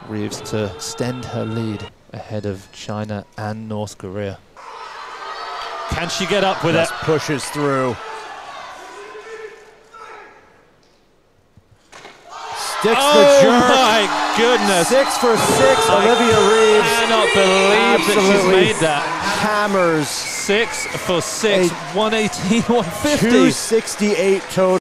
Reeves to extend her lead ahead of China and North Korea. Can she get up with it? Pushes through. Sticks the jerk. Oh my goodness. 6 for 6, Olivia Reeves. I cannot believe that she's made that. Hammers. 6 for 6, 118, 150. 268 total.